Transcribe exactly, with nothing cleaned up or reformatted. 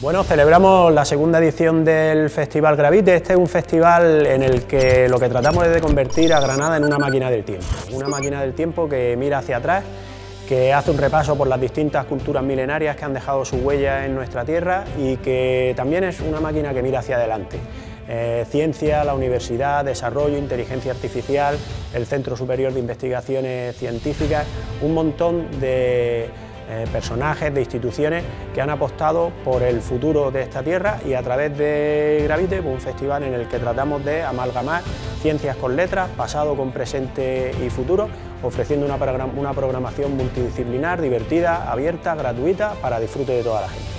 Bueno, celebramos la segunda edición del Festival Gravite. Este es un festival en el que lo que tratamos es de convertir a Granada en una máquina del tiempo, una máquina del tiempo que mira hacia atrás, que hace un repaso por las distintas culturas milenarias que han dejado su huella en nuestra tierra y que también es una máquina que mira hacia adelante. Eh, ciencia, la universidad, desarrollo, inteligencia artificial, el Centro Superior de Investigaciones Científicas, un montón de eh, personajes, de instituciones que han apostado por el futuro de esta tierra y a través de Gravite, un festival en el que tratamos de amalgamar ciencias con letras, pasado con presente y futuro, ofreciendo una, program- una programación multidisciplinar, divertida, abierta, gratuita, para disfrute de toda la gente.